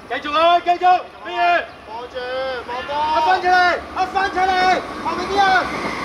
繼續啊，繼續，咩嘢？ 望住，望波。 翻出嚟，翻出嚟，後面啲人。